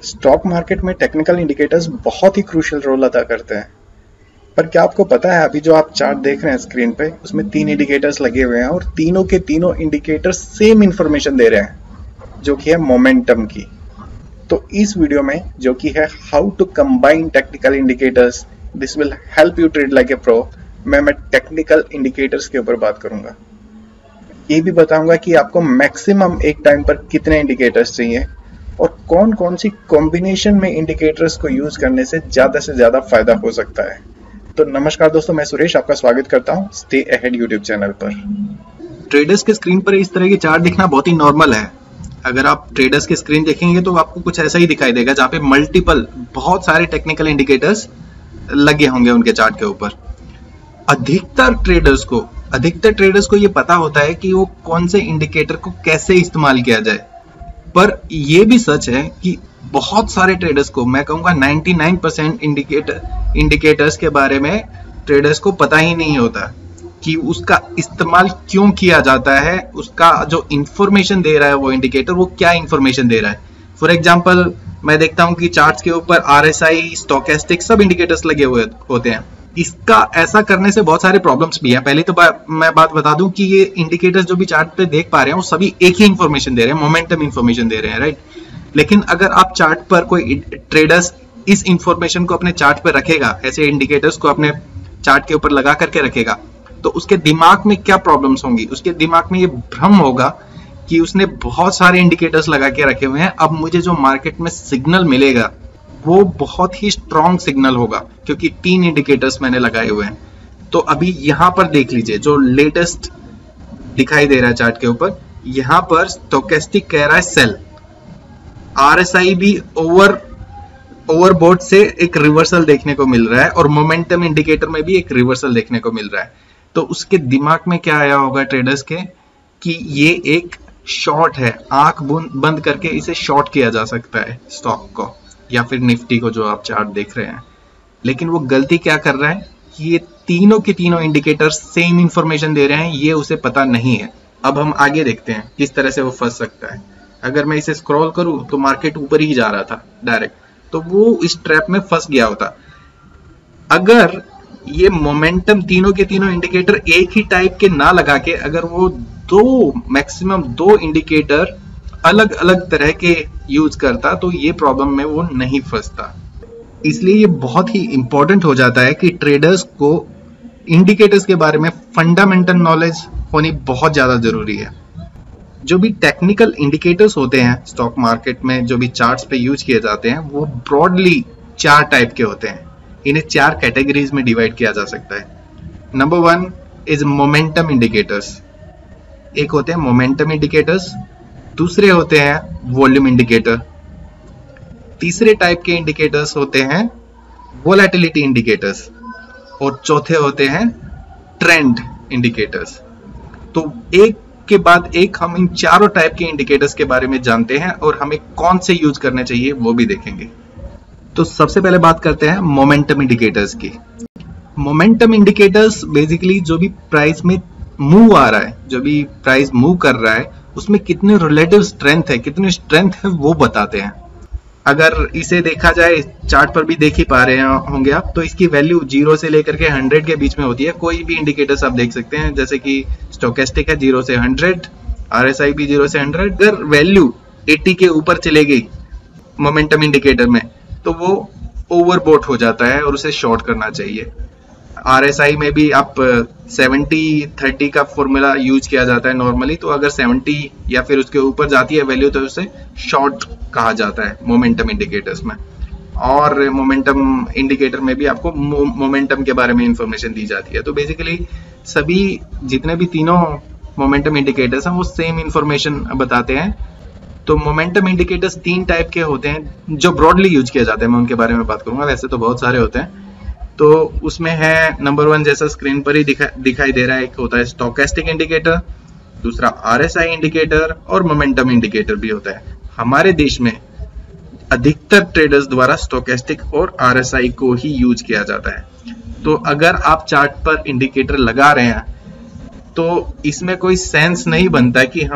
Stock market में technical indicators बहुत ही क्रूशियल रोल अदा करते हैं। पर क्या आपको पता है, अभी जो आप चार्ट देख रहे हैं स्क्रीन पे, उसमें 3 इंडिकेटर्स लगे हुए हैं और तीनों के तीनों इंडिकेटर्स सेम इंफॉर्मेशन दे रहे हैं, जो कि है मोमेंटम की। तो इस वीडियो में, जो कि है how to combine technical indicators, this will help you trade like a pro, मैं टेक्निकल इंडिकेटर्स के ऊपर बात करूंगा। ये भी बताऊंगा कि आपको मैक्सिमम एक टाइम पर कितने इंडिकेटर्स चाहिए और कौन कौन सी कॉम्बिनेशन में इंडिकेटर्स को यूज करने से ज्यादा फायदा हो सकता है। तो नमस्कार दोस्तों, मैं सुरेश आपका स्वागत करता हूं स्टे अहेड यूट्यूब चैनल पर। ट्रेडर्स के स्क्रीन पर इस तरह के चार्ट दिखना बहुत ही नॉर्मल है। अगर आप ट्रेडर्स की स्क्रीन देखेंगे तो आपको कुछ ऐसा ही दिखाई देगा, जहां पे बहुत सारे टेक्निकल इंडिकेटर्स लगे होंगे उनके चार्ट के ऊपर। अधिकतर ट्रेडर्स को ये पता होता है कि वो कौन से इंडिकेटर को कैसे इस्तेमाल किया जाए। पर ये भी सच है कि बहुत सारे ट्रेडर्स को, मैं कहूंगा 99% इंडिकेटर्स के बारे में ट्रेडर्स को पता ही नहीं होता कि उसका इस्तेमाल क्यों किया जाता है। उसका जो इंफॉर्मेशन दे रहा है वो इंडिकेटर, वो क्या इंफॉर्मेशन दे रहा है। फॉर एग्जांपल, मैं देखता हूं कि चार्ट्स के ऊपर RSI, स्टोकेस्टिक, सब इंडिकेटर्स लगे हुए होते हैं। इसका ऐसा करने से बहुत सारे प्रॉब्लम्स भी हैं। पहले तो मैं बात बता दूं कि ये इंडिकेटर्स जो भी चार्ट पे देख पा रहे हैं वो सभी एक ही इंफॉर्मेशन दे रहे हैं, मोमेंटम इंफॉर्मेशन दे रहे हैं, राइट। लेकिन अगर आप चार्ट पर कोई ट्रेडर्स इस इंफॉर्मेशन को अपने चार्ट पर रखेगा, ऐसे इंडिकेटर्स को अपने चार्ट के ऊपर लगा करके रखेगा, तो उसके दिमाग में क्या प्रॉब्लम्स होंगी। उसके दिमाग में ये भ्रम होगा कि उसने बहुत सारे इंडिकेटर्स लगा के रखे हुए हैं, अब मुझे जो मार्केट में सिग्नल मिलेगा वो बहुत ही स्ट्रॉन्ग सिग्नल होगा, क्योंकि 3 इंडिकेटर्स मैंने लगाए हुए हैं। तो अभी यहां पर देख लीजिए, जो लेटेस्ट दिखाई दे रहा है चार्ट के ऊपर, यहां पर स्टोकेस्टिक कह रहा है सेल, RSI भी ओवरबोट से एक रिवर्सल देखने को मिल रहा है, और मोमेंटम इंडिकेटर में भी एक रिवर्सल देखने को मिल रहा है। तो उसके दिमाग में क्या आया होगा ट्रेडर्स के कि ये एक शॉर्ट है, आंख बंद करके इसे शॉर्ट किया जा सकता है स्टॉक को या फिर निफ्टी को, जो आप चार्ट देख रहे हैं। लेकिन वो गलती क्या कर रहा है कि ये तीनों के तीनों इंडिकेटर्स सेम इंफॉर्मेशन दे रहे हैं, ये उसे पता नहीं है। अब हम आगे देखते हैं किस तरह से वो फंस सकता है। अगर मैं इसे स्क्रॉल करूं तो मार्केट ऊपर ही जा रहा था डायरेक्ट, तो वो इस ट्रैप में फंस गया होता। अगर ये मोमेंटम, तीनों के तीनों इंडिकेटर एक ही टाइप के ना लगा के, अगर वो मैक्सिमम दो इंडिकेटर अलग अलग तरह के यूज करता, तो ये प्रॉब्लम में वो नहीं फंसता। इसलिए ये बहुत ही इंपॉर्टेंट हो जाता है कि ट्रेडर्स को इंडिकेटर्स के बारे में फंडामेंटल नॉलेज होनी बहुत ज्यादा जरूरी है। जो भी टेक्निकल इंडिकेटर्स होते हैं स्टॉक मार्केट में, जो भी चार्ट्स पे यूज किए जाते हैं, वो ब्रॉडली 4 टाइप के होते हैं। इन्हें 4 कैटेगरीज में डिवाइड किया जा सकता है। Number 1 is momentum indicators. एक होते हैं मोमेंटम इंडिकेटर्स, दूसरे होते हैं वॉल्यूम इंडिकेटर, तीसरे टाइप के इंडिकेटर्स होते हैं वोलेटिलिटी इंडिकेटर्स, और चौथे होते हैं ट्रेंड इंडिकेटर्स। तो एक के बाद एक हम इन चारों टाइप के इंडिकेटर्स के बारे में जानते हैं, और हमें कौन से यूज करने चाहिए वो भी देखेंगे। तो सबसे पहले बात करते हैं मोमेंटम इंडिकेटर्स की। मोमेंटम इंडिकेटर्स बेसिकली जो भी प्राइस में मूव आ रहा है, जो भी प्राइस मूव कर रहा है, उसमें कितने रिलेटिव स्ट्रेंथ है, कितनी स्ट्रेंथ है, वो बताते हैं। अगर इसे देखा जाए, चार्ट पर भी देख ही पा रहे होंगे आप, तो इसकी वैल्यू 0 से लेकर के 100 के बीच में होती है। कोई भी इंडिकेटर्स आप देख सकते हैं, जैसे कि स्टोकेस्टिक है 0 से 100, RSI भी 0 से 100। अगर वैल्यू 80 के ऊपर चले गई मोमेंटम इंडिकेटर में, तो वो ओवरबोट हो जाता है और उसे शॉर्ट करना चाहिए। RSI में भी आप 70-30 का फॉर्मूला यूज किया जाता है नॉर्मली, तो अगर 70 या फिर उसके ऊपर जाती है वैल्यू, तो उसे शॉर्ट कहा जाता है मोमेंटम इंडिकेटर्स में। और मोमेंटम इंडिकेटर में भी आपको मोमेंटम के बारे में इंफॉर्मेशन दी जाती है। तो बेसिकली सभी जितने भी तीनों मोमेंटम इंडिकेटर्स हैं वो सेम इंफॉर्मेशन बताते हैं। तो मोमेंटम इंडिकेटर्स 3 टाइप के होते हैं जो ब्रॉडली यूज किए जाते हैं। मैं उनके बारे में बात करूंगा, वैसे तो बहुत सारे होते हैं। तो उसमें है नंबर 1, जैसा स्क्रीन पर ही दिखाई दे रहा है, एक होता है स्टोकेस्टिक इंडिकेटर, दूसरा RSI इंडिकेटर, और मोमेंटम इंडिकेटर भी होता है। हमारे देश में अधिकतर ट्रेडर्स द्वारा स्टोकेस्टिक और RSI को ही यूज किया जाता है। तो अगर आप चार्ट पर इंडिकेटर लगा रहे हैं, तो इसमें कोई सेंस नहीं बनता कि हम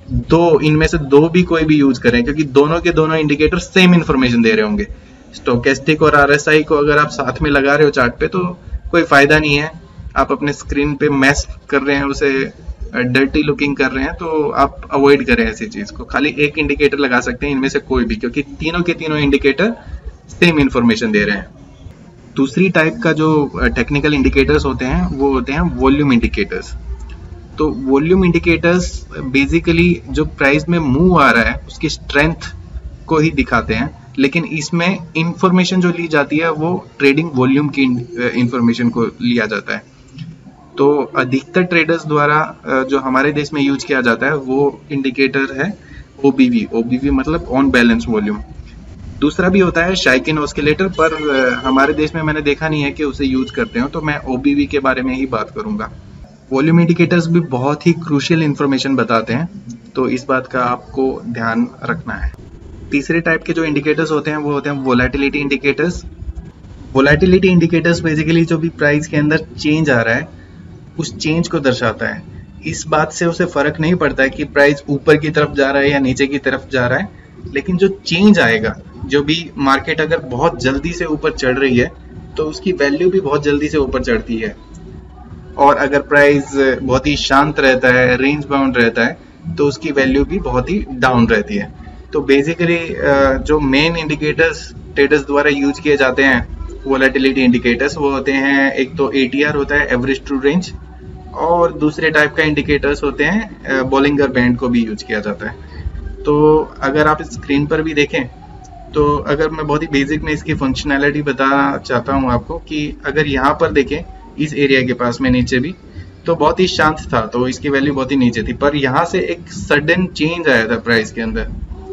दो इनमें से दो भी कोई भी यूज करें, क्योंकि दोनों के दोनों इंडिकेटर सेम इन्फॉर्मेशन दे रहे होंगे। स्टोकेस्टिक और आरएसआई को अगर आप साथ में लगा रहे हो चार्ट पे तो कोई फायदा नहीं है, आप अपने स्क्रीन पे मैस कर रहे हैं, उसे डर्टी लुकिंग कर रहे हैं, तो आप अवॉइड करें ऐसी चीज को। खाली एक इंडिकेटर लगा सकते हैं इनमें से कोई भी, क्योंकि तीनों के तीनों इंडिकेटर सेम इंफॉर्मेशन दे रहे हैं। दूसरी टाइप का जो टेक्निकल इंडिकेटर्स होते हैं वो होते हैं वॉल्यूम इंडिकेटर्स। तो वॉल्यूम इंडिकेटर्स बेसिकली जो प्राइस में मूव आ रहा है उसकी स्ट्रेंथ को ही दिखाते हैं, लेकिन इसमें इंफॉर्मेशन जो ली जाती है वो ट्रेडिंग वॉल्यूम की इंफॉर्मेशन को लिया जाता है। तो अधिकतर ट्रेडर्स द्वारा जो हमारे देश में यूज किया जाता है वो इंडिकेटर है ओबीवी। ओबीवी मतलब ऑन बैलेंस वॉल्यूम। दूसरा भी होता है शाइकिन ऑस्किलेटर, पर हमारे देश में मैंने देखा नहीं है कि उसे यूज करते हो, तो मैं ओबीवी के बारे में ही बात करूंगा। वॉल्यूम इंडिकेटर्स भी बहुत ही क्रूशियल इंफॉर्मेशन बताते हैं, तो इस बात का आपको ध्यान रखना है। तीसरे टाइप के जो इंडिकेटर्स होते हैं वो होते हैं volatility indicators. Volatility indicators basically जो भी प्राइस के अंदर चेंज आ रहा है उस चेंज को दर्शाता है। इस बात से उसे फर्क नहीं पड़ता है कि प्राइस ऊपर की तरफ जा रहा है या नीचे की तरफ जा रहा है, लेकिन जो चेंज आएगा, जो भी मार्केट अगर बहुत जल्दी से ऊपर चढ़ रही है तो उसकी वैल्यू भी बहुत जल्दी से ऊपर चढ़ती है, और अगर प्राइस बहुत ही शांत रहता है, रेंज बाउंड रहता है, तो उसकी वैल्यू भी बहुत ही डाउन रहती है। तो बेसिकली जो मेन इंडिकेटर्स ट्रेडर्स द्वारा यूज किए जाते हैं वोलेटिलिटी इंडिकेटर्स, वो होते हैं, एक तो एटीआर होता है, एवरेज ट्रू रेंज, और दूसरे टाइप का इंडिकेटर्स होते हैं बॉलिंगर बैंड को भी यूज किया जाता है। तो अगर आप स्क्रीन पर भी देखें तो अगर मैं बहुत ही बेसिक में इसकी फंक्शनैलिटी बताना चाहता हूँ आपको, कि अगर यहाँ पर देखें इस एरिया के पास में नीचे भी तो बहुत ही शांत था, तो इसकी वैल्यू बहुत ही नीचे थी, पर यहाँ से एक सडन चेंज आया था प्राइस के अंदर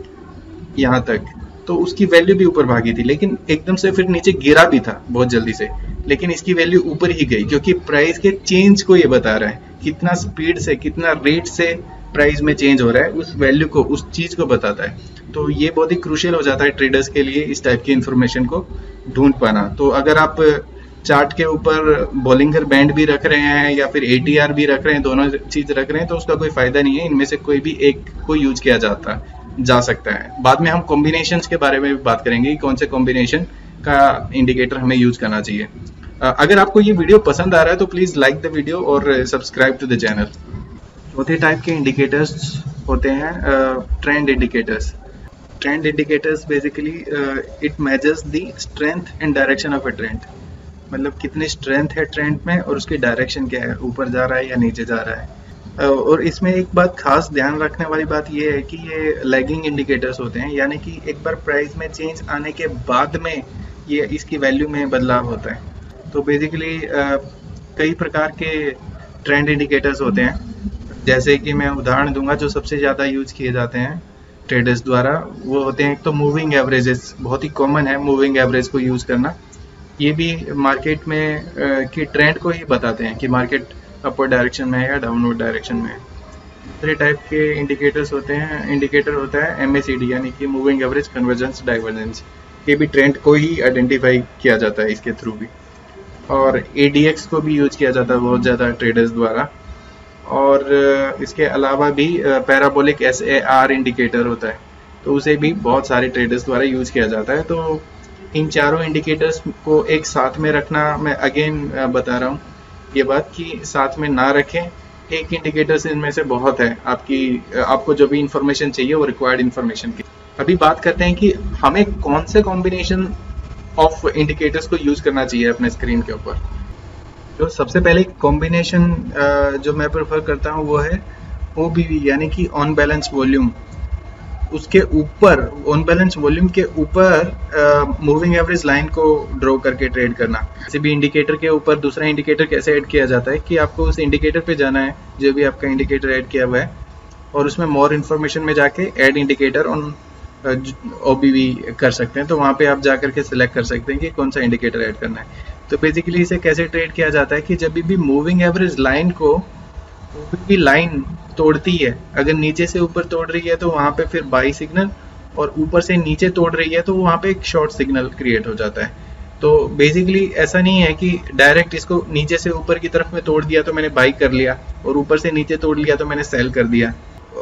यहाँ तक, तो उसकी वैल्यू भी ऊपर भागी थी, लेकिन एकदम से फिर नीचे गिरा भी था बहुत जल्दी से, लेकिन इसकी वैल्यू ऊपर ही गई, क्योंकि प्राइस के चेंज को ये बता रहा है, कितना स्पीड से, कितना रेट से प्राइस में चेंज हो रहा है, उस वैल्यू को, उस चीज को बताता है। तो ये बहुत ही क्रूशियल हो जाता है ट्रेडर्स के लिए इस टाइप की इंफॉर्मेशन को ढूंढ पाना। तो अगर आप चार्ट के ऊपर बॉलिंगर बैंड भी रख रहे हैं या फिर एटीआर भी रख रहे हैं, दोनों चीज रख रहे हैं, तो उसका कोई फायदा नहीं है, इनमें से कोई भी एक को यूज किया जा सकता है। बाद में हम कॉम्बिनेशंस के बारे में भी बात करेंगे कि कौन से कॉम्बिनेशन का इंडिकेटर हमें यूज करना चाहिए। अगर आपको ये वीडियो पसंद आ रहा है तो प्लीज लाइक द वीडियो और सब्सक्राइब टू द चैनल। चौथे टाइप के इंडिकेटर्स होते हैं trend indicators. Trend indicators basically it measures the strength and direction of a trend, मतलब कितनी स्ट्रेंथ है ट्रेंड में और उसकी डायरेक्शन क्या है, ऊपर जा रहा है या नीचे जा रहा है। और इसमें एक बात खास ध्यान रखने वाली बात ये है कि ये लैगिंग इंडिकेटर्स होते हैं, यानी कि एक बार प्राइस में चेंज आने के बाद में ये इसकी वैल्यू में बदलाव होता है। तो बेसिकली कई प्रकार के ट्रेंड इंडिकेटर्स होते हैं, जैसे कि मैं उदाहरण दूंगा जो सबसे ज़्यादा यूज किए जाते हैं ट्रेडर्स द्वारा, वो होते हैं एक तो मूविंग एवरेजेस, बहुत ही कॉमन है मूविंग एवरेज को यूज करना। ये भी मार्केट में की ट्रेंड को ही बताते हैं कि मार्केट अपवर्ड डायरेक्शन में है या डाउनवर्ड डायरेक्शन में है। दूसरे टाइप के इंडिकेटर होता है MACD, यानी कि मूविंग एवरेज कन्वर्जेंस डाइवर्जेंस। ये भी ट्रेंड को ही आइडेंटिफाई किया जाता है इसके थ्रू भी। और ADX को भी यूज किया जाता है बहुत ज़्यादा ट्रेडर्स द्वारा। और इसके अलावा भी पैराबोलिक SAR इंडिकेटर होता है, तो उसे भी बहुत सारे ट्रेडर्स द्वारा यूज किया जाता है। तो इन चारों इंडिकेटर्स को एक साथ में रखना, मैं अगेन बता रहा हूँ ये बात कि साथ में ना रखें, एक इंडिकेटर से इनमें से बहुत है, आपको जो भी इंफॉर्मेशन चाहिए वो रिक्वायर्ड इंफॉर्मेशन की। अभी बात करते हैं कि हमें कौन से कॉम्बिनेशन ऑफ इंडिकेटर्स को यूज करना चाहिए अपने स्क्रीन के ऊपर। तो सबसे पहले कॉम्बिनेशन जो मैं प्रेफर करता हूँ वो है OBV, यानी कि ऑन बैलेंस वॉल्यूम। उसके ऊपर, ऑन बैलेंस वॉल्यूम के ऊपर मूविंग एवरेज लाइन को ड्रॉ करके ट्रेड करना। किसी भी इंडिकेटर के ऊपर दूसरा इंडिकेटर कैसे ऐड किया जाता है कि आपको उस इंडिकेटर पे जाना है जो भी आपका इंडिकेटर ऐड किया हुआ है, और उसमें मोर इन्फॉर्मेशन में जाके ऐड इंडिकेटर ऑन OBV कर सकते हैं। तो वहाँ पे आप जा करके सिलेक्ट कर सकते हैं कि कौन सा इंडिकेटर ऐड करना है। तो बेसिकली इसे कैसे ट्रेड किया जाता है कि जब भी मूविंग एवरेज लाइन को OBV लाइन तोड़ती है, अगर नीचे से ऊपर तोड़ रही है तो वहाँ पे फिर बाई सिग्नल, और ऊपर से नीचे तोड़ रही है तो वहाँ पे एक शॉर्ट सिग्नल क्रिएट हो जाता है। तो बेसिकली ऐसा नहीं है कि डायरेक्ट इसको नीचे से ऊपर की तरफ में तोड़ दिया तो मैंने बाई कर लिया, और ऊपर से नीचे तोड़ लिया तो मैंने सेल कर दिया।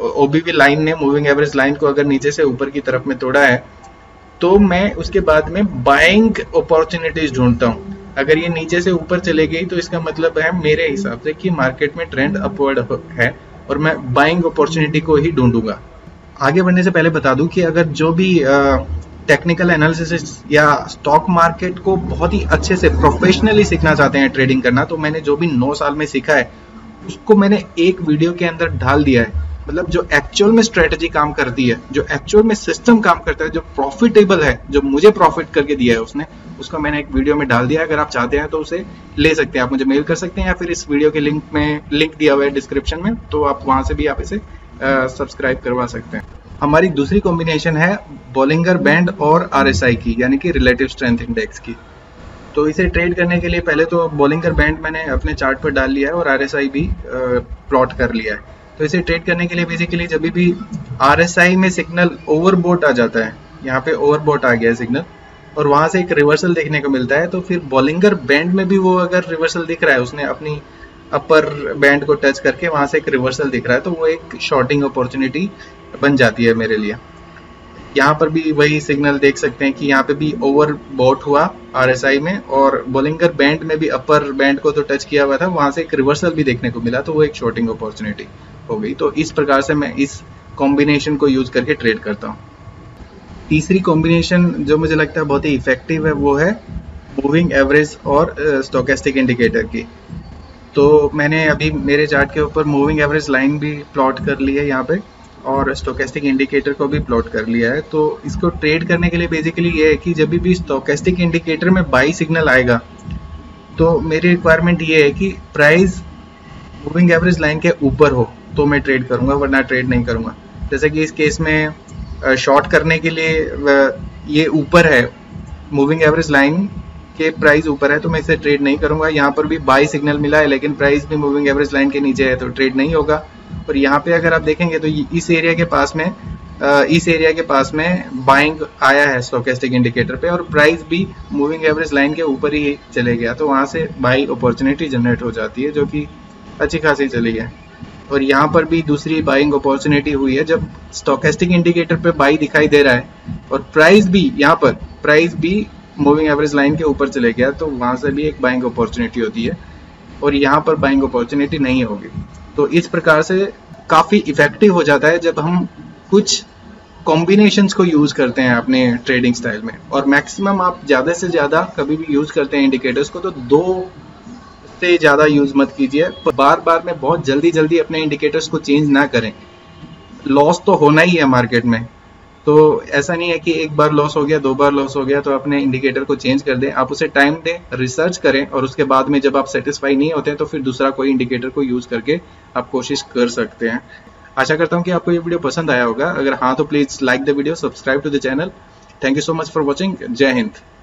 ओबीवी लाइन ने, मूविंग एवरेज लाइन को अगर नीचे से ऊपर की तरफ में तोड़ा है तो मैं उसके बाद में बाइंग अपॉर्चुनिटीज ढूंढता हूँ। अगर ये नीचे से ऊपर चले गई तो इसका मतलब है मेरे हिसाब से कि मार्केट में ट्रेंड अपवर्ड है और मैं बाइंग अपॉर्चुनिटी को ही ढूंढूंगा। आगे बढ़ने से पहले बता दूं कि अगर जो भी टेक्निकल एनालिसिस या स्टॉक मार्केट को बहुत ही अच्छे से प्रोफेशनली सीखना चाहते हैं ट्रेडिंग करना, तो मैंने जो भी 9 साल में सीखा है उसको मैंने एक वीडियो के अंदर ढाल दिया है। मतलब जो एक्चुअल में स्ट्रेटजी काम करती है, जो एक्चुअल में सिस्टम काम करता है, जो प्रॉफिटेबल है, जो मुझे प्रॉफिट करके दिया है उसने, उसको मैंने एक वीडियो में डाल दिया है। अगर आप चाहते हैं तो उसे ले सकते हैं, आप मुझे मेल कर सकते हैं या फिर इस वीडियो के लिंक दिया हुआ है डिस्क्रिप्शन में, तो आप वहां से भी आप इसे सब्सक्राइब करवा सकते हैं। हमारी दूसरी कॉम्बिनेशन है बोलिंगर बैंड और RSI की, यानी कि रिलेटिव स्ट्रेंथ इंडेक्स की। तो इसे ट्रेड करने के लिए पहले तो बोलिंगर बैंड मैंने अपने चार्ट पर डाल लिया है और RSI भी प्लॉट कर लिया है। तो इसे ट्रेड करने के लिए बेसिकली जब भी RSI में सिग्नल ओवरबोट आ जाता है, यहाँ पे ओवरबोट आ गया है सिग्नल और वहां से एक रिवर्सल देखने को मिलता है, तो फिर बोलिंगर बैंड में भी वो अगर रिवर्सल दिख रहा है, उसने अपनी अपर बैंड को टच करके वहां से एक रिवर्सल दिख रहा है, तो वो एक शॉर्टिंग अपॉर्चुनिटी बन जाती है मेरे लिए। यहाँ पर भी वही सिग्नल देख सकते हैं कि यहाँ पे भी ओवरबॉट हुआ RSI में और बोलिंगर बैंड में भी अपर बैंड को तो टच किया हुआ था, वहां से एक रिवर्सल भी देखने को मिला, तो वो एक शॉर्टिंग अपॉर्चुनिटी हो गई। तो इस प्रकार से मैं इस कॉम्बिनेशन को यूज करके ट्रेड करता हूँ। तीसरी कॉम्बिनेशन जो मुझे लगता है बहुत ही इफेक्टिव है वो है मूविंग एवरेज और स्टोकेस्टिक इंडिकेटर की। तो मैंने अभी मेरे चार्ट के ऊपर मूविंग एवरेज लाइन भी प्लॉट कर ली है यहाँ पे और स्टोकेस्टिक इंडिकेटर को भी प्लॉट कर लिया है। तो इसको ट्रेड करने के लिए बेसिकली ये है कि जब भी स्टोकेस्टिक इंडिकेटर में बाई सिग्नल आएगा तो मेरी रिक्वायरमेंट ये है कि प्राइस मूविंग एवरेज लाइन के ऊपर हो तो मैं ट्रेड करूंगा, वरना ट्रेड नहीं करूंगा। जैसे कि इस केस में शॉर्ट करने के लिए ये ऊपर है, मूविंग एवरेज लाइन के प्राइस ऊपर है, तो मैं इसे ट्रेड नहीं करूंगा। यहाँ पर भी बाई सिग्नल मिला है लेकिन प्राइस भी मूविंग एवरेज लाइन के नीचे है, तो ट्रेड नहीं होगा। और यहाँ पे अगर आप देखेंगे तो इस एरिया के पास में बाइंग आया है स्टोकेस्टिक इंडिकेटर पे और प्राइस भी मूविंग एवरेज लाइन के ऊपर ही चले गया, तो वहां से बाई अपॉर्चुनिटी जनरेट हो जाती है जो कि अच्छी खासी चली है। और यहाँ पर भी दूसरी बाइंग अपॉर्चुनिटी हुई है जब स्टोकेस्टिक इंडिकेटर पे बाई दिखाई दे रहा है और प्राइस भी मूविंग एवरेज लाइन के ऊपर चले गया, तो वहां से भी एक बाइंग अपॉर्चुनिटी होती है और यहाँ पर बाइंग अपॉर्चुनिटी नहीं होगी। तो इस प्रकार से काफी इफेक्टिव हो जाता है जब हम कुछ कॉम्बिनेशंस को यूज करते हैं अपने ट्रेडिंग स्टाइल में। और मैक्सिमम आप ज्यादा से ज्यादा कभी भी यूज करते हैं इंडिकेटर्स को तो 2 से ज्यादा यूज मत कीजिए। बार में बहुत जल्दी अपने इंडिकेटर्स को चेंज ना करें, लॉस तो होना ही है मार्केट में। तो ऐसा नहीं है कि एक बार लॉस हो गया, 2 बार लॉस हो गया तो अपने इंडिकेटर को चेंज कर दें। आप उसे टाइम दें, रिसर्च करें और उसके बाद में जब आप सेटिस्फाई नहीं होते हैं तो फिर दूसरा कोई इंडिकेटर को यूज करके आप कोशिश कर सकते हैं। आशा करता हूं कि आपको ये वीडियो पसंद आया होगा। अगर हाँ तो please like the video, subscribe to the channel. Thank you so much for watching. जय हिंद।